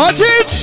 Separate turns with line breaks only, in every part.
Faceți!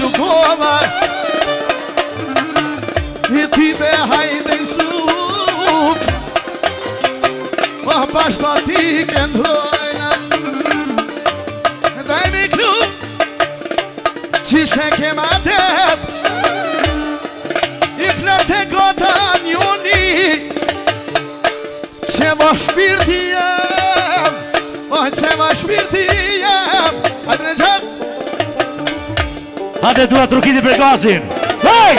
koma I ti be hajde I sup Bashkë ti këndrojna Daj mi kru Qishe kema dep I flet e gota njoni Që ma shpirti jem Që ma shpirti jem Hajde në gjat
Hajde duha trukiti për gazin Hej!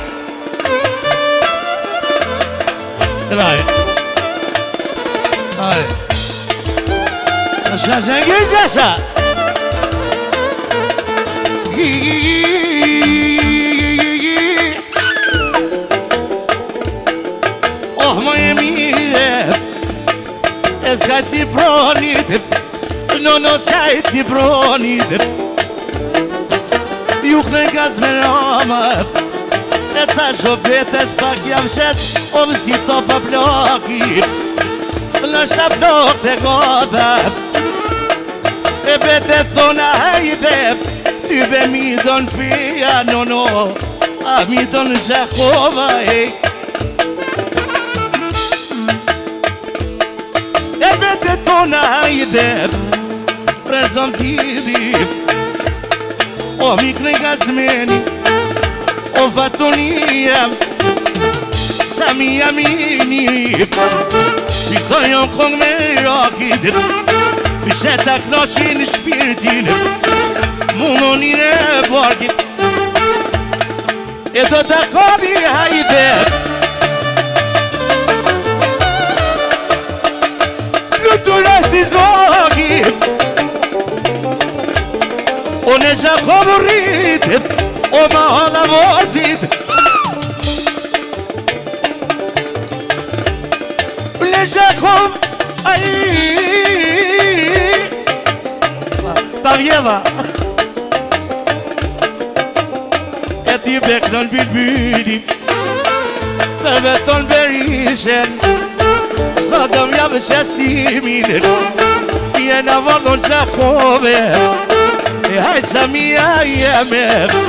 Hej! Hej! Asha shengis asha Oh më e mire E s'ka ti pronit No s'ka ti pronit Ju kënë gaz me rama E ta shobetes pak jam shes O mësi to pa ploki Në shta plok të gotha E bete thona hajde Ty be mi don pia no A mi don Zhakova E bete thona hajde Prezon tiri O mi kënë gazmeni O fatonia Sa mi amini Pito jon kong me rakit Pishe ta knashin shpirtin Munonin e barkit E do ta kodi hajde Flutura si zogit O ne Zhakov rritit O ma hala vozit Le Zhakov Ta vjeva E ti beknon bilbili Të veton berishen Sa do mjavë shestimin Jena vardon Zhakove E hajtë sa mija jeme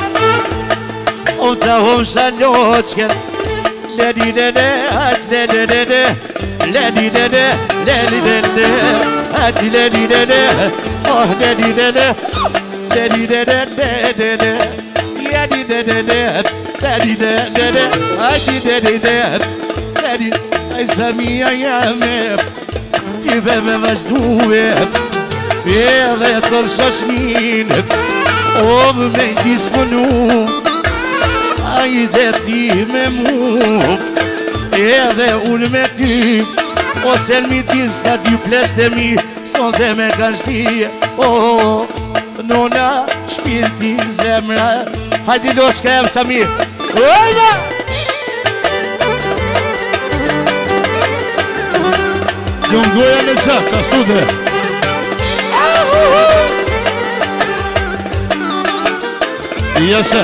O të hom shaloqken Ledi dede, hajtë dede Ledi dede, ledi dede Hajtë ledi dede Oh ledi dede Ledi dede, dede Ledi dede, ledi dede Hajtë ledi dede Ledi, hajtë sa mija jeme Ti be me vazhduve E dhe të shoshninët O me disponu Ajde ti me mu E dhe unë me ty O selmi ti s'ta dy plesht e mi Son të me kashti O nona shpirti zemra Hajdi lo shka jem Samir Ojma
Jom goja në qatë, ashtu dhe Jasha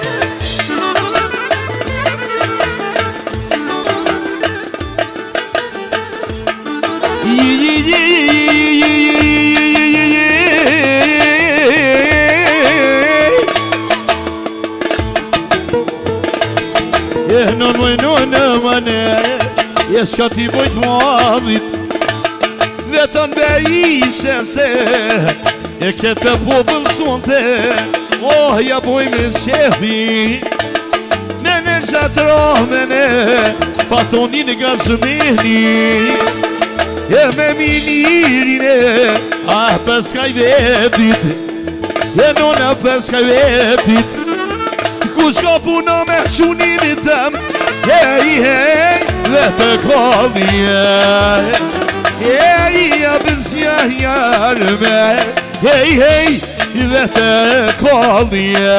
në mane Jeska ti bojt muadit Vetën berishe se E kete po bëllësonte Oh, ja boj me qefi Mene gjatë rahmene Fatonin gazmeni E me minirine Ah, për skaj vetit E nona për skaj vetit Ku shka puna me shuninit tem Hej, hej, dhe të kodhje Hej, ja bëzja jarme Hej, hej, dhe të kodhje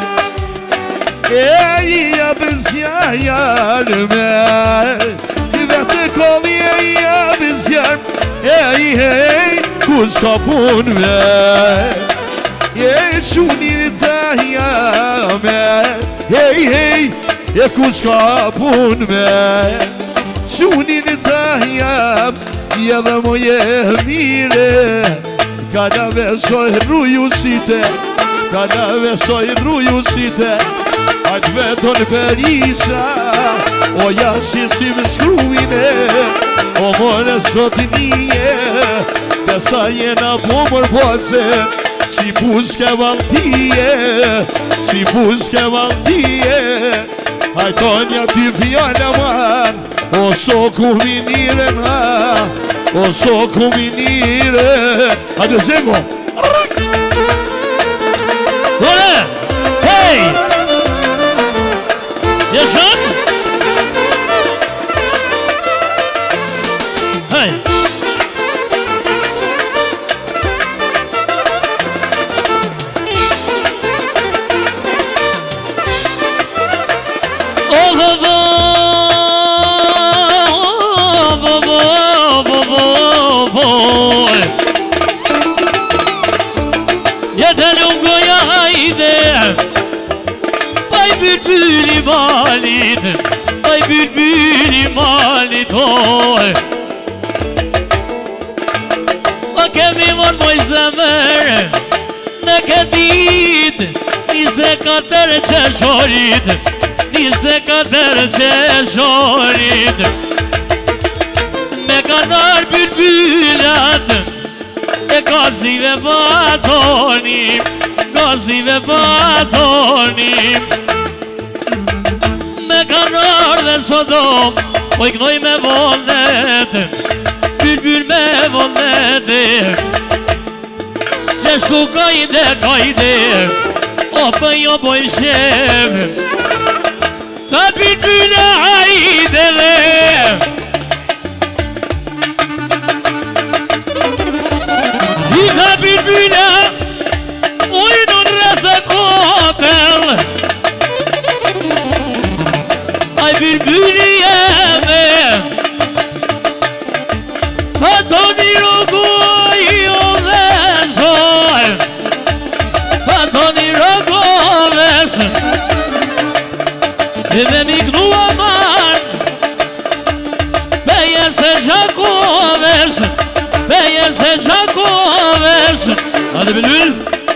Hej, ja bëzja jarme Dhe të kodhje, ja bëzja Hej, hej, ku shka punve Hej, shuninit të jame Hej, hej, e ku shka pun me Qunin të jam Ja dhe moje mire Ka da vesoj rruju site Kalave soj rruju qite Ajt veton për isha O jashi si më shkrujne O more sot nije Besa jena po mër poce Si pushke valtije Si pushke valtije Ajtonja ty fjallë man O shoku minire na O shoku minire Hajde zengo
Ore! Hej! Jeshën? Hej! Ay bülbül malit oy O kemi mor moj zemër Në këtë dit 24 qeshorit 24 qeshorit Me kanar bülbülat E gazive vatonim Gazive vatonim Me kanar dhe sodom Po i knoj me volnet Bülbül me volnet Qeshtu kajde O për jo pojmë shef Ta bülbüle hajde dhe I ka bülbüle Ujnën rrëth e kopel Aj bülbüli jeme Fa do një rogoj o vezoj Fa do një rogoves E me mignua man Peje se gjakoves Peje se gjakoves Hadi bülbül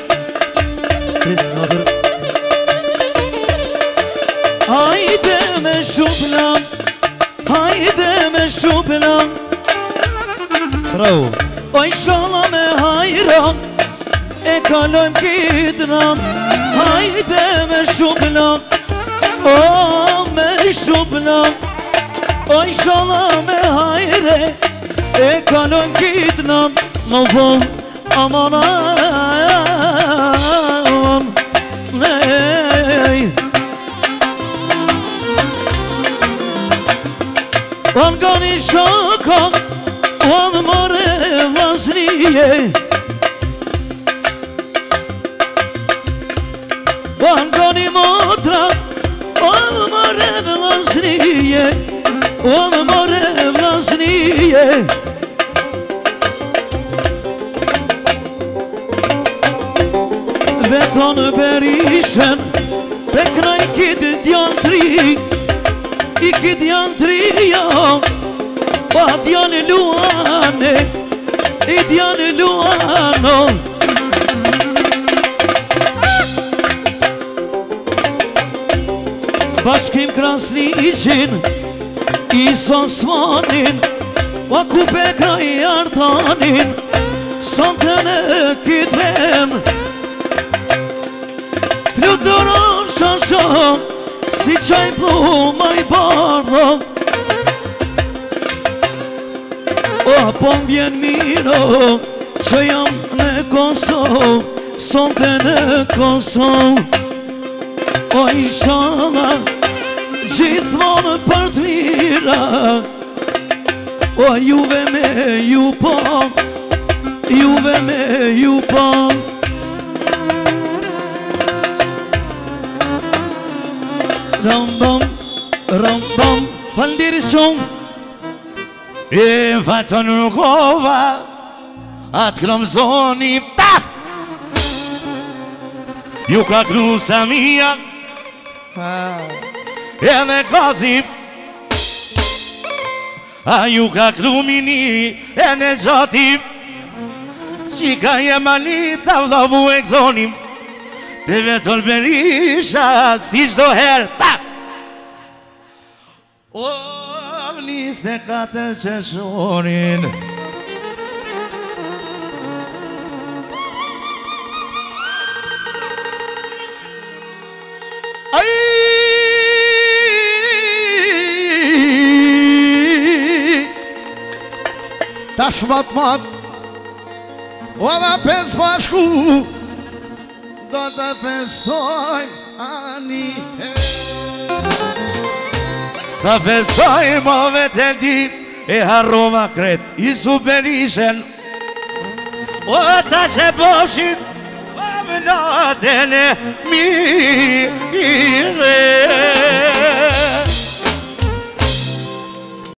Haydi me şuplam Haydi me şuplam
Bravo
Oy şala me hayran E kalëm kitram Haydi me şuplam Oh me şuplam Oy şala me hayre E kalëm kitram Në vol aman Nej Onë gani shaka Onë mare vlasnije Onë gani motra Onë mare vlasnije Onë mare vlasnije Veton berishen Pekna I kitë djallë tri I kitë janë trija Pa djallë luane I djallë luano Bashkim krasnicin I sosmanin Pa ku pekra I artanin Sante në kitren Fluturon shasho Si qaj pluma I bardho O po m'vjen miro Që jam në Kosovë Sonte në Kosovë O inshallah Gjithmonë për t'mira O juve me ju po Juve me ju po Rambam, rambam, falënderi shumë
E fatën rukova Atë klomzoni ta Ju ka kru sa mija E me kazi A ju ka kru mini E në gjati Qika je mali Ta vlovu e gzonim Të vetën Berisha, s'ti qdo herë, ta! O, 24 qeshorin
Ta shmat mat O dhe pes bashku Do të festojmë ani
Ta festojmë o vete di E harroma kret Isu Berishen O ta se bofshit O më natën e mire